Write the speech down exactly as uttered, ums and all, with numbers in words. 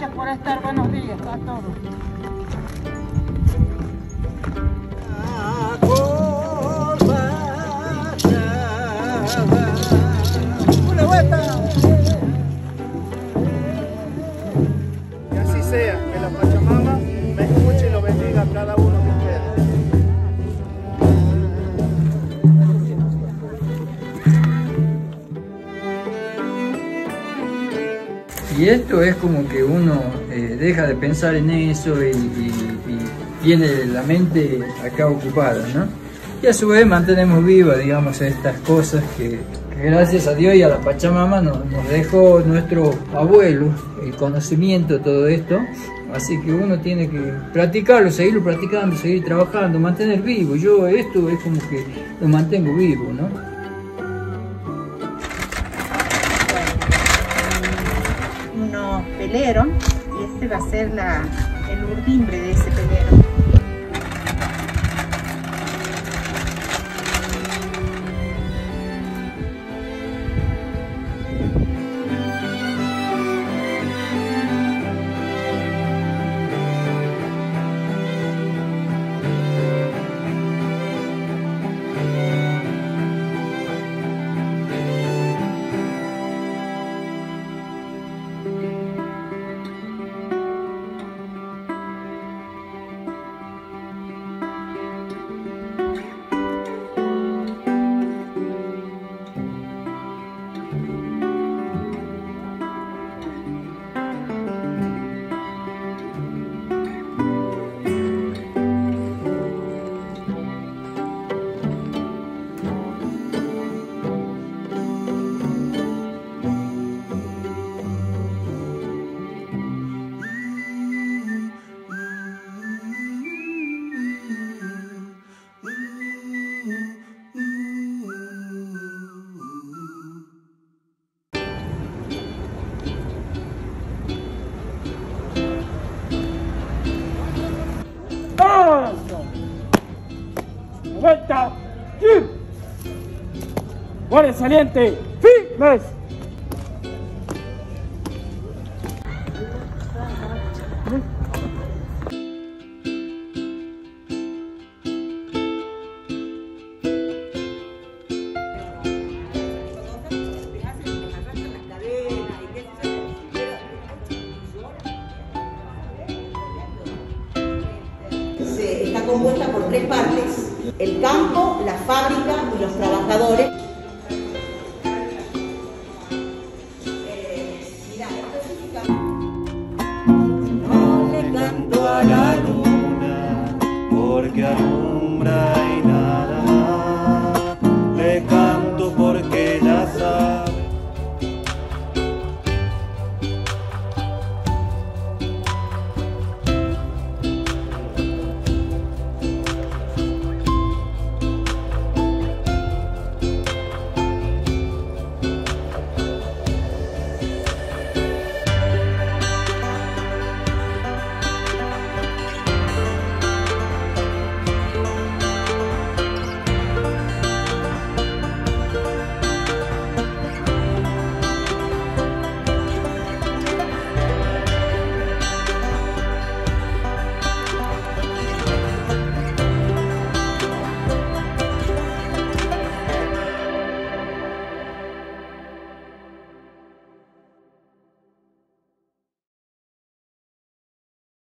Gracias por estar. Buenos días a todos. ¡Una vuelta! Que así sea, que la Pachamama me escuche y lo bendiga a cada uno de ustedes. Y esto es como que uno eh, deja de pensar en eso y, y, y tiene la mente acá ocupada, ¿no? Y a su vez mantenemos vivas, digamos, estas cosas que, que gracias a Dios y a la Pachamama nos, nos dejó nuestro abuelo, el conocimiento de todo esto. Así que uno tiene que practicarlo, seguirlo practicando, seguir trabajando, mantener vivo. Yo esto es como que lo mantengo vivo, ¿no? Unos peleros y este va a ser la, el urdimbre de ese pelero. ¡Vuelta! ¡Sí! ¡Guardia saliente! ¡Firmes! Está compuesta por tres partes: el campo, la fábrica y los trabajadores. No le canto a la luna porque alumbra y